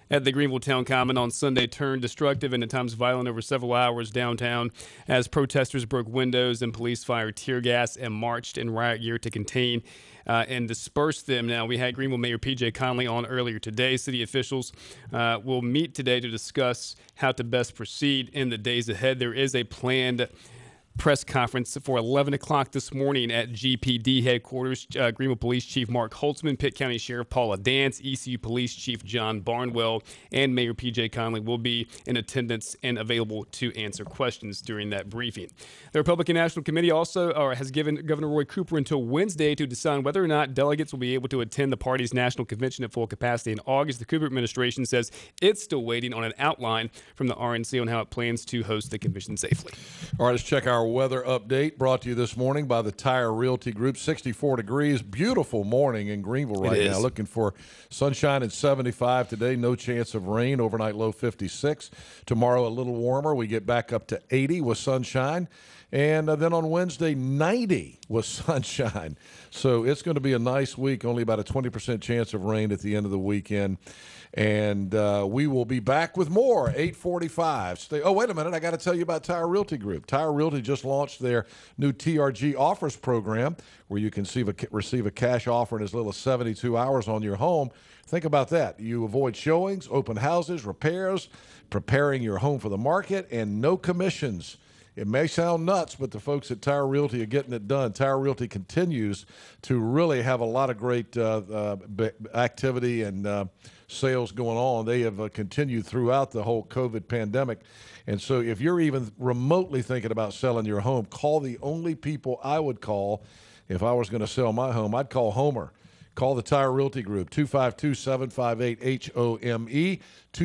at the Greenville Town Common on Sunday turned destructive and at times violent over several hours downtown as protesters broke windows and police fired tear gas and marched in riot gear to contain and disperse them. Now, we had Greenville Mayor P.J. Conley on earlier today. City officials will meet today to discuss how to best proceed in the days ahead. There is a planned press conference for 11 o'clock this morning at GPD headquarters. Greenville Police Chief Mark Holtzman, Pitt County Sheriff Paula Dance, ECU Police Chief John Barnwell, and Mayor P.J. Conley will be in attendance and available to answer questions during that briefing. The Republican National Committee also has given Governor Roy Cooper until Wednesday to decide whether or not delegates will be able to attend the party's national convention at full capacity in August. The Cooper administration says it's still waiting on an outline from the RNC on how it plans to host the convention safely. All right, let's check our weather update brought to you this morning by the Tire Realty Group. 64 degrees, beautiful morning in Greenville right now. Looking for sunshine at 75 today, no chance of rain, overnight low 56. Tomorrow a little warmer, we get back up to 80 with sunshine. And then on Wednesday, 90 with sunshine. So it's going to be a nice week, only about a 20% chance of rain at the end of the weekend. And we will be back with more, 8:45. Oh, wait a minute. I got to tell you about Tire Realty Group. Tire Realty just launched their new TRG offers program where you can receive a cash offer in as little as 72 hours on your home. Think about that. You avoid showings, open houses, repairs, preparing your home for the market, and no commissions. It may sound nuts, but the folks at Tire Realty are getting it done. Tire Realty continues to really have a lot of great activity and sales going on. They have continued throughout the whole COVID pandemic. And so if you're even remotely thinking about selling your home, call the only people I would call if I was going to sell my home. I'd call Homer. Call the Tire Realty Group, 252-758-HOME,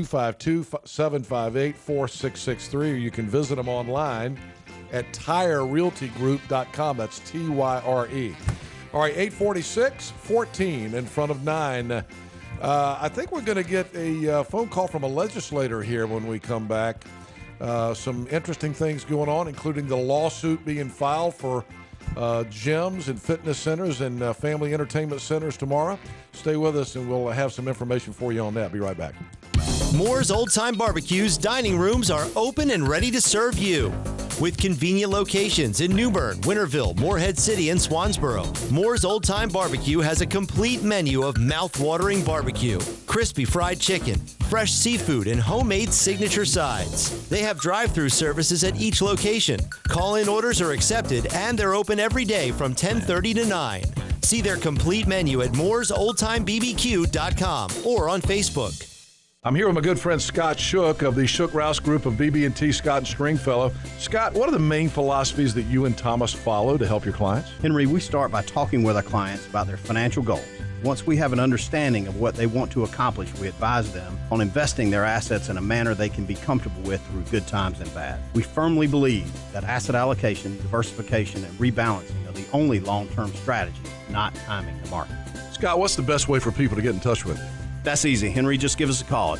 252-758-4663, or you can visit them online at tirerealtygroup.com. That's Tyre. All right, 8:46, 14 in front of 9. I think we're going to get a phone call from a legislator here when we come back. Some interesting things going on, including the lawsuit being filed for gyms and fitness centers and family entertainment centers tomorrow. Stay with us and we'll have some information for you on that. Be right back. Moore's Old Time Barbecue's dining rooms are open and ready to serve you. With convenient locations in New Bern, Winterville, Morehead City, and Swansboro, Moore's Old Time Barbecue has a complete menu of mouth-watering barbecue, crispy fried chicken, fresh seafood, and homemade signature sides. They have drive-through services at each location. Call-in orders are accepted, and they're open every day from 10:30 to 9. See their complete menu at mooresoldtimebbq.com or on Facebook. I'm here with my good friend Scott Shook of the Shook Rouse Group of BB&T Scott and Stringfellow. Scott, what are the main philosophies that you and Thomas follow to help your clients? Henry, we start by talking with our clients about their financial goals. Once we have an understanding of what they want to accomplish, we advise them on investing their assets in a manner they can be comfortable with through good times and bad. We firmly believe that asset allocation, diversification, and rebalancing are the only long-term strategy, not timing the market. Scott, what's the best way for people to get in touch with you? That's easy, Henry. Just give us a call at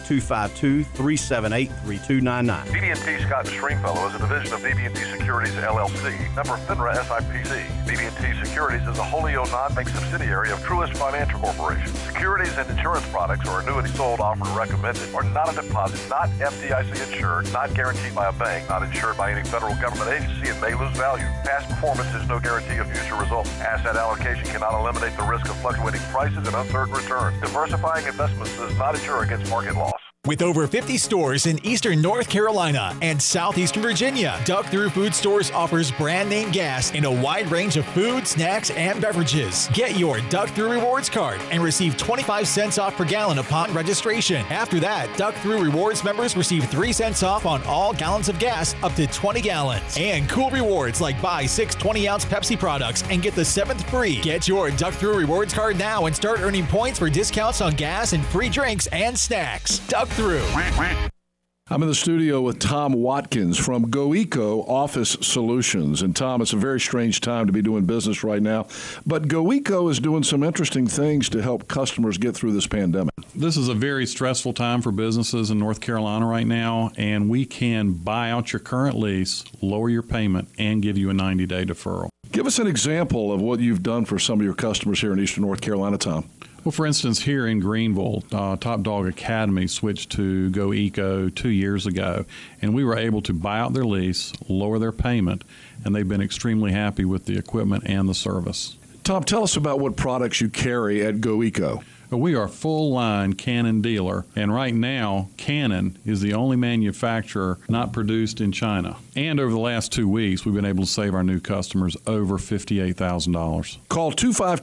252-378-3299. BB&T Scott & Stringfellow is a division of BB&T Securities, LLC, member FINRA SIPC. BB&T Securities is a wholly owned non-bank subsidiary of Truist Financial Corporation. Securities and insurance products or annuities sold, offered, or recommended are not a deposit, not FDIC insured, not guaranteed by a bank, not insured by any federal government agency, and may lose value. Past performance is no guarantee of future results. Asset allocation cannot eliminate the risk of fluctuating prices and uncertain returns. Diversifying investments does not insure against market loss. With over 50 stores in eastern North Carolina and southeastern Virginia, Duck Through Food Stores offers brand name gas in a wide range of food, snacks, and beverages. Get your Duck Through Rewards card and receive 25 cents off per gallon upon registration. After that, Duck Through Rewards members receive 3 cents off on all gallons of gas up to 20 gallons. And cool rewards like buy 6 20-ounce Pepsi products and get the 7th free. Get your Duck Through Rewards card now and start earning points for discounts on gas and free drinks and snacks. Duck Through. I'm in the studio with Tom Watkins from GoEco Office Solutions. And Tom, it's a very strange time to be doing business right now, but GoEco is doing some interesting things to help customers get through this pandemic. This is a very stressful time for businesses in North Carolina right now, and we can buy out your current lease, lower your payment, and give you a 90-day deferral. Give us an example of what you've done for some of your customers here in Eastern North Carolina, Tom. Well, for instance, here in Greenville, Top Dog Academy switched to Go Eco 2 years ago, and we were able to buy out their lease, lower their payment, and they've been extremely happy with the equipment and the service. Tom, tell us about what products you carry at Go Eco. We are a full-line Canon dealer, and right now, Canon is the only manufacturer not produced in China. And over the last 2 weeks, we've been able to save our new customers over $58,000. Call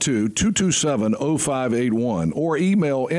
252-227-0581 or email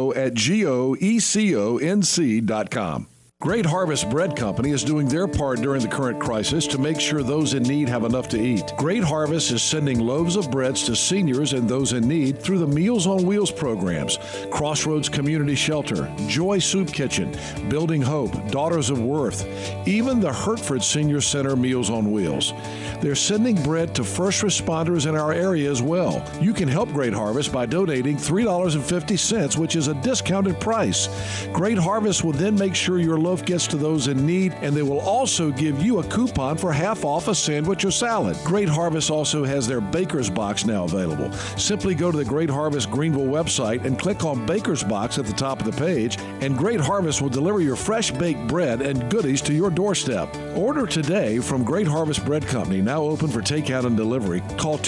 info@goeconc.com. Great Harvest Bread Company is doing their part during the current crisis to make sure those in need have enough to eat. Great Harvest is sending loaves of breads to seniors and those in need through the Meals on Wheels programs, Crossroads Community Shelter, Joy Soup Kitchen, Building Hope, Daughters of Worth, even the Hertford Senior Center Meals on Wheels. They're sending bread to first responders in our area as well. You can help Great Harvest by donating $3.50, which is a discounted price. Great Harvest will then make sure your loaf gets to those in need, and they will also give you a coupon for half off a sandwich or salad. Great Harvest also has their Baker's Box now available. Simply go to the Great Harvest Greenville website and click on Baker's Box at the top of the page, and Great Harvest will deliver your fresh baked bread and goodies to your doorstep. Order today from Great Harvest Bread Company, now open for takeout and delivery. Call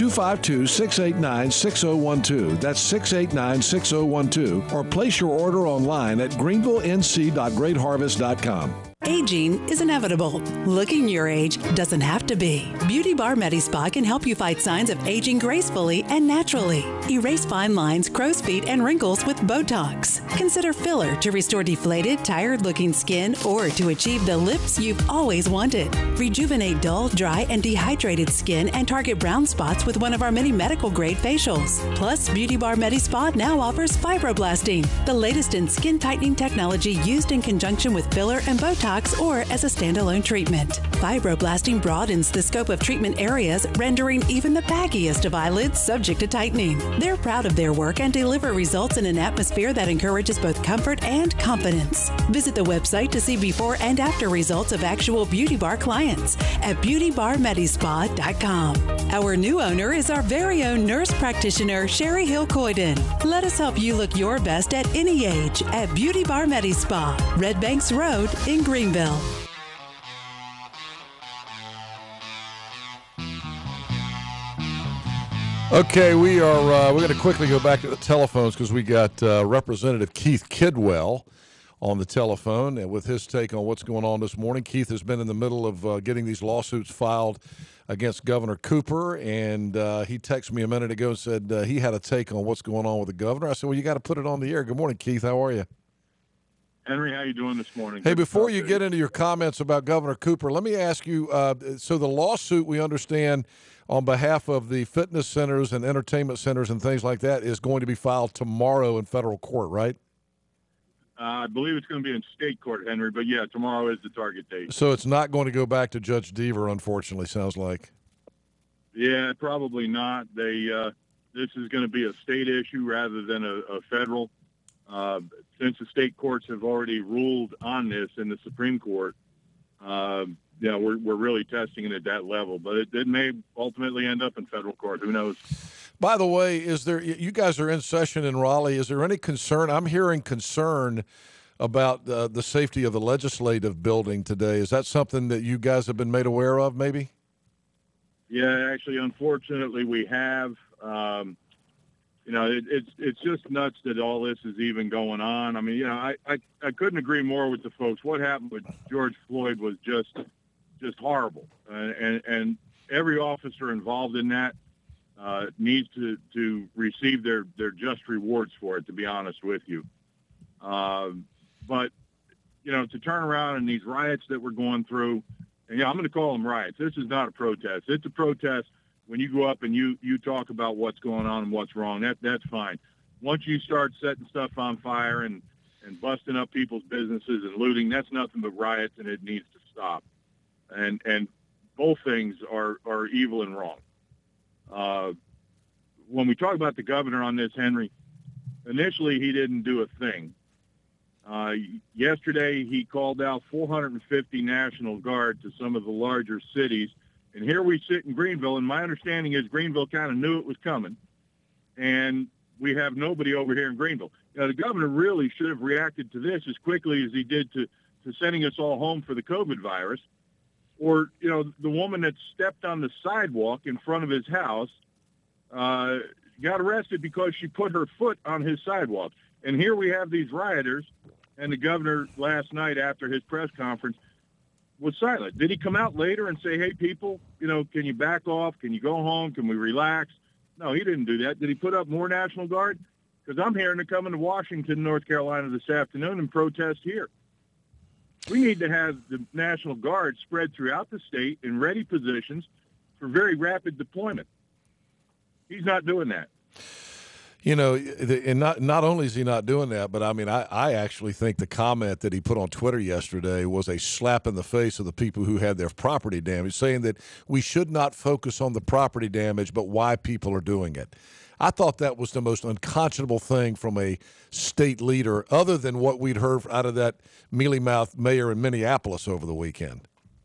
252-689-6012. That's 689-6012. Or place your order online at greenvillenc.greatharvest.com. Aging is inevitable. Looking your age doesn't have to be. Beauty Bar MediSpa can help you fight signs of aging gracefully and naturally. Erase fine lines, crow's feet, and wrinkles with Botox. Consider filler to restore deflated, tired-looking skin or to achieve the lips you've always wanted. Rejuvenate dull, dry, and dehydrated skin and target brown spots with one of our many medical-grade facials. Plus, Beauty Bar MediSpa now offers fibroblasting, the latest in skin-tightening technology used in conjunction with filler and Botox or as a standalone treatment. Fibroblasting broadens the scope of treatment areas, rendering even the baggiest of eyelids subject to tightening. They're proud of their work and deliver results in an atmosphere that encourages both comfort and confidence. Visit the website to see before and after results of actual Beauty Bar clients at beautybarmedispa.com. Our new owner is our very own nurse practitioner, Sherry Hill Coyden. Let us help you look your best at any age at Beauty Bar MediSpa, Red Banks Road in Greenville. Okay, we're going to quickly go back to the telephones because we got Representative Keith Kidwell on the telephone and with his take on what's going on this morning. Keith has been in the middle of getting these lawsuits filed against Governor Cooper, and he texted me a minute ago and said he had a take on what's going on with the governor. I said, well, you got to put it on the air. Good morning, Keith. How are you? Henry, how you doing this morning? Hey, before you get into your comments about Governor Cooper, let me ask you, so the lawsuit, we understand, on behalf of the fitness centers and entertainment centers and things like that is going to be filed tomorrow in federal court, right? I believe it's going to be in state court, Henry, but yeah, tomorrow is the target date. So it's not going to go back to Judge Deaver, unfortunately, sounds like. Yeah, probably not. This is going to be a state issue rather than a federal. Since the state courts have already ruled on this in the Supreme Court, we're really testing it at that level. But it may ultimately end up in federal court. Who knows? By the way, you guys are in session in Raleigh. Is there any concern? I'm hearing concern about the safety of the legislative building today. Is that something that you guys have been made aware of, maybe? Yeah, actually, unfortunately, we have. It's just nuts that all this is even going on. I mean, I couldn't agree more with the folks. What happened with George Floyd was just horrible, and every officer involved in that needs to receive their just rewards for it, to be honest with you. But to turn around in these riots that we're going through, and I'm going to call them riots. This is not a protest. It's a protest. When you go up and you talk about what's going on and what's wrong, that's fine. Once you start setting stuff on fire and busting up people's businesses and looting, that's nothing but riots, and it needs to stop. And both things are evil and wrong. When we talk about the governor on this, Henry, initially he didn't do a thing. Yesterday he called out 450 National Guard to some of the larger cities. And here we sit in Greenville, and my understanding is Greenville kind of knew it was coming. And we have nobody over here in Greenville. The governor really should have reacted to this as quickly as he did to sending us all home for the COVID virus. Or, the woman that stepped on the sidewalk in front of his house got arrested because she put her foot on his sidewalk. And here we have these rioters, and the governor last night after his press conference was silent. Did he come out later and say, hey, people, can you back off? Can you go home? Can we relax? No, he didn't do that. Did he put up more National Guard? Because I'm hearing they're coming to Washington, North Carolina this afternoon and protest here. We need to have the National Guard spread throughout the state in ready positions for very rapid deployment. He's not doing that. And not only is he not doing that, but I actually think the comment that he put on Twitter yesterday was a slap in the face of the people who had their property damaged, saying that we should not focus on the property damage, but why people are doing it. I thought that was the most unconscionable thing from a state leader, other than what we'd heard out of that mealy-mouthed mayor in Minneapolis over the weekend.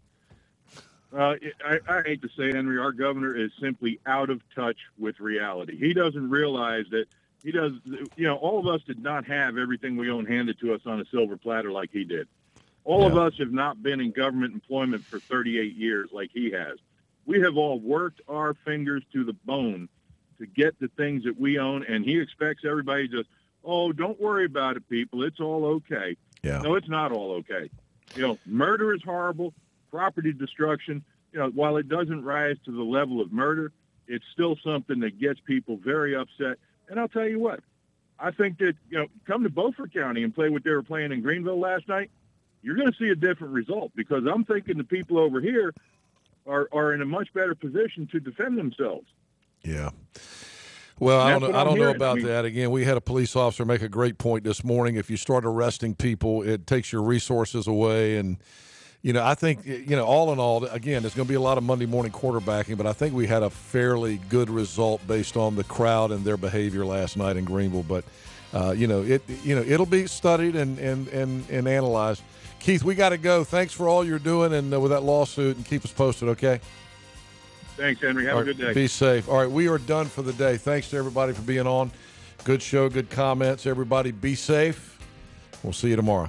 I hate to say, Henry, our governor is simply out of touch with reality. He doesn't realize that all of us did not have everything we own handed to us on a silver platter like he did. All of us have not been in government employment for 38 years like he has. We have all worked our fingers to the bone to get the things that we own, and he expects everybody to just, don't worry about it, people. It's all okay. Yeah. No, it's not all okay. Murder is horrible. Property destruction, while it doesn't rise to the level of murder, it's still something that gets people very upset. And I'll tell you what, I think that, come to Beaufort County and play what they were playing in Greenville last night, you're going to see a different result, because I'm thinking the people over here are in a much better position to defend themselves. Yeah. Well, I don't know about that. Again, we had a police officer make a great point this morning. If you start arresting people, it takes your resources away. And, I think, all in all, again, there's going to be a lot of Monday morning quarterbacking, but I think we had a fairly good result based on the crowd and their behavior last night in Greenville. But, it'll be studied and analyzed. Keith, we got to go. Thanks for all you're doing and with that lawsuit, and keep us posted, okay? Thanks, Henry. Have a good day. Be safe. All right, we are done for the day. Thanks to everybody for being on. Good show, good comments. Everybody be safe. We'll see you tomorrow.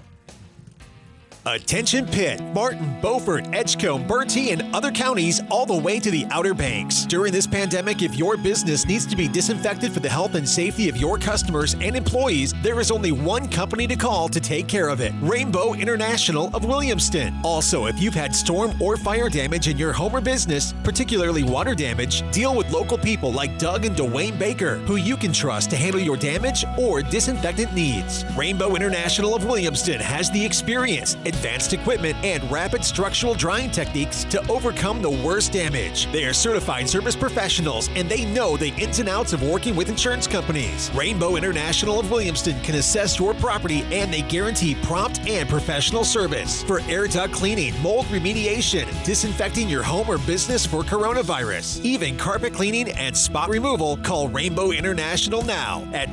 Attention Pitt, Martin, Beaufort, Edgecombe, Bertie, and other counties all the way to the Outer Banks. During this pandemic, if your business needs to be disinfected for the health and safety of your customers and employees, there is only one company to call to take care of it. Rainbow International of Williamston. Also, if you've had storm or fire damage in your home or business, particularly water damage, deal with local people like Doug and Dwayne Baker, who you can trust to handle your damage or disinfectant needs. Rainbow International of Williamston has the experience, advanced equipment, and rapid structural drying techniques to overcome the worst damage. They are certified service professionals, and they know the ins and outs of working with insurance companies. Rainbow International of Williamston can assess your property, and they guarantee prompt and professional service for air duct cleaning, mold remediation, disinfecting your home or business for coronavirus, even carpet cleaning and spot removal. Call Rainbow International now at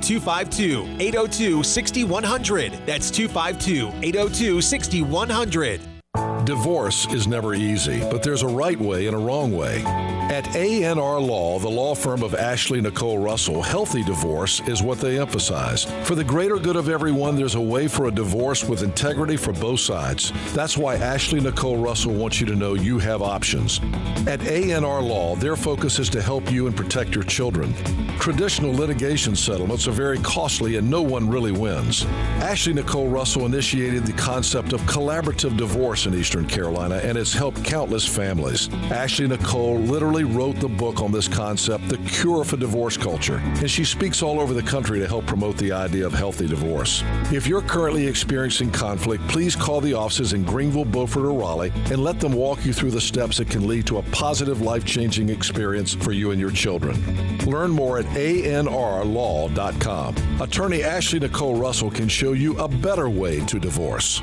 252-802-6100. That's 252-802-6100. Divorce is never easy, but there's a right way and a wrong way. At A&R Law, the law firm of Ashley Nicole Russell, healthy divorce is what they emphasize. For the greater good of everyone, there's a way for a divorce with integrity for both sides. That's why Ashley Nicole Russell wants you to know you have options. At A&R Law, their focus is to help you and protect your children. Traditional litigation settlements are very costly and no one really wins. Ashley Nicole Russell initiated the concept of collaborative divorce in Eastern Carolina, and it's helped countless families. Ashley Nicole literally wrote the book on this concept, The Cure for Divorce Culture, and she speaks all over the country to help promote the idea of healthy divorce. If you're currently experiencing conflict, please call the offices in Greenville, Beaufort, or Raleigh and let them walk you through the steps that can lead to a positive, life-changing experience for you and your children. Learn more at anrlaw.com. Attorney Ashley Nicole Russell can show you a better way to divorce.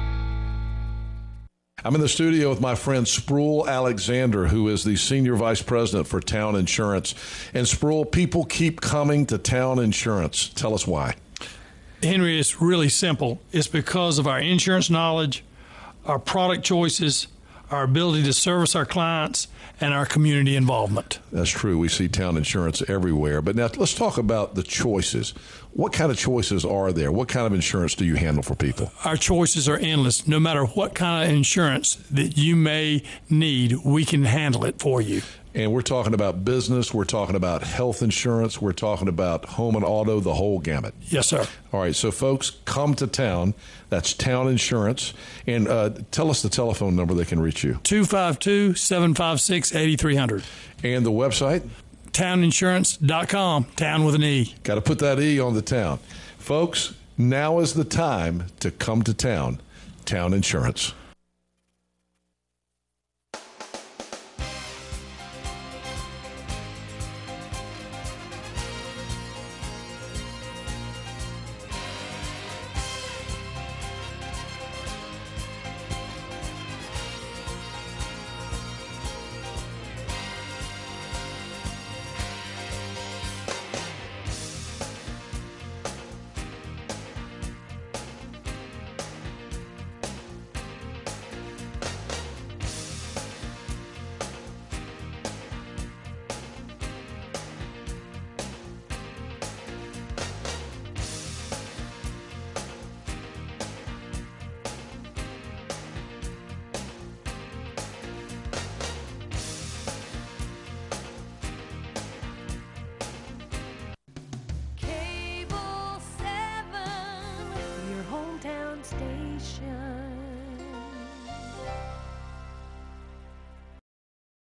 I'm in the studio with my friend Sproul Alexander, who is the Senior Vice President for Town Insurance. And Sproul, people keep coming to Town Insurance. Tell us why. Henry, it's really simple. It's because of our insurance knowledge, our product choices, our ability to service our clients, and our community involvement. That's true. We see Town Insurance everywhere. But now let's talk about the choices. What kind of choices are there? What kind of insurance do you handle for people? Our choices are endless. No matter what kind of insurance that you may need, we can handle it for you. And we're talking about business, we're talking about health insurance, we're talking about home and auto, the whole gamut. Yes, sir. All right, so folks, come to Town. That's Town Insurance. And tell us the telephone number they can reach you. 252-756-8300. And the website? Towninsurance.com, Town with an E. Got to put that E on the Town. Folks, now is the time to come to Town. Town Insurance.